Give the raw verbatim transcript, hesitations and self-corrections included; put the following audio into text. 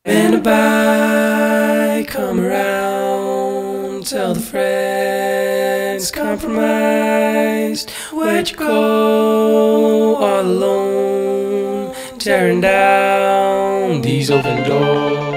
And a bike come around, tell the friends compromised. Where'd you go all alone, tearing down these open doors?